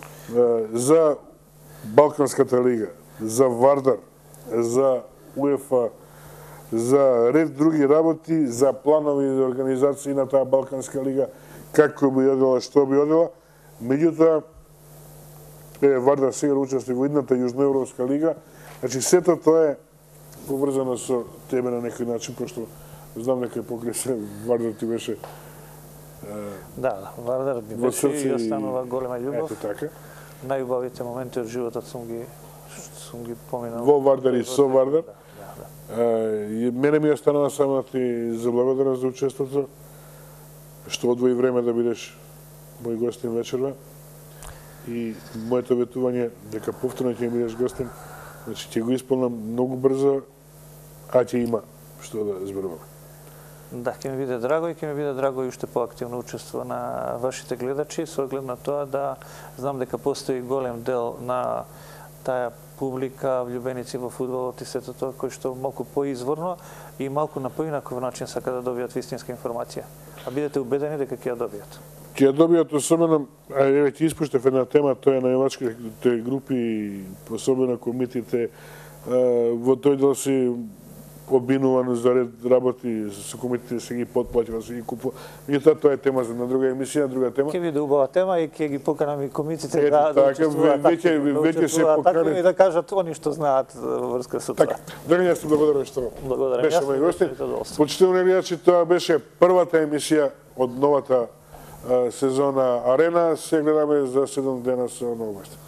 За Балканската лига, за Вардар, за УЕФА, за ред други работи, за планови за организации на таа Балканска лига, како би одела, што би одела. Меѓутоа, е, Вардар сега учествува во идната Јужноевропска лига. Значи, сето тоа е поврзано со тебе на некој начин, пошто знам дека покрај се Вардар ти беше...
Да, Вардар би беше и останува голема љубов.
Ето така.
Најубавите моменти од животот сум ги сум ги поминал.
Во Вардар и со Вардар.
Да, да.
Мене ми останува само да ти заблагодарам за учеството, што одвои време да бидеш мој гостин вечерва. И моето ветување дека повторно ќе бидеш гостин, значи ќе го исполнам многу брзо, а ќе има што да зборуваме.
Да, ќе ми биде драго и ќе ми биде драго и уште поактивно учество на вашите гледачи, со оглед на тоа да знам дека постои голем дел на таа публика, влюбеници во фудбалот и сето тоа кои што малку поизворно и малку на поинаков начин сака да добијат вистинска информација. А бидете убедени дека ќе ја добијат.
Ќе ја добијат особено, а еве ќе испуштев една тема, тоа е највачките групи, особено комитите, во тој дел си обвинуван за ред работи со комитите се ги потплаќува, се ги купува. Меѓутоа тоа е тема за на друга емисија, друга тема.
Ќе биде убава тема и ќе ги поканам и комитите
Ето,
да, да
така,
учествуваат
веќе веќе се поканет
и да кажат они што знаат во врска со тоа.
Така, Драган, јас ти благодарам што
Благодарам
беше
јас,
мој гостин.
задоволство.
Почитувани гледачи, тоа беше првата емисија од новата а, сезона Арена. Се гледаме за седум дена со ново гости.